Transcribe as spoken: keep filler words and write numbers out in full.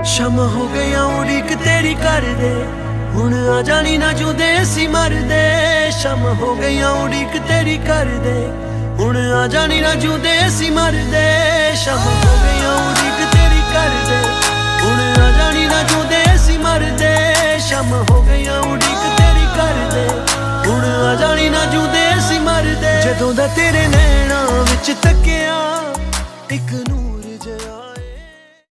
ਸ਼ਮ ਹੋ ਗਈਆਂ ਉਡੀਕ ਤੇਰੀ ਕਰਦੇ, ਹੁਣ ਆ ਜਾਣੀ ਨਾ ਜੂਦੇ ਅਸੀਂ ਮਰਦੇ। ਸ਼ਮ ਹੋ ਗਈਆਂ ਉਡੀਕ ਤੇਰੀ ਕਰਦੇ, ਹੁਣ ਆ ਜਾਣੀ ਨਾ ਜੂਦੇ ਅਸੀਂ ਮਰਦੇ। ਸ਼ਮ ਹੋ ਗਈਆਂ ਉਡੀਕ ਤੇਰੀ ਕਰਦੇ, ਹੁਣ ਆ ਜਾਣੀ ਨਾ ਜੂਦੇ ਅਸੀਂ ਮਰਦੇ। ਸ਼ਮ ਹੋ ਗਈਆਂ ਉਡੀਕ ਤੇਰੀ ਕਰਦੇ, ਹੁਣ ਆ ਜਾਣੀ ਨਾ ਜੂਦੇ ਅਸੀਂ ਮਰਦੇ। ਜਦੋਂ ਦਾ ਤੇਰੇ ਨੈਣਾਂ ਵਿੱਚ ਤੱਕਿਆ ਇੱਕ ਨੂੰ